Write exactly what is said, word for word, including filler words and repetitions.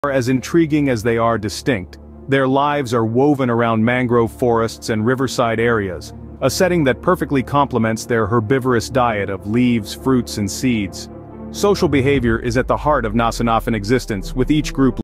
As intriguing as they are distinct, their lives are woven around mangrove forests and riverside areas, a setting that perfectly complements their herbivorous diet of leaves, fruits and seeds. Social behavior is at the heart of Nasenaffen existence, with each group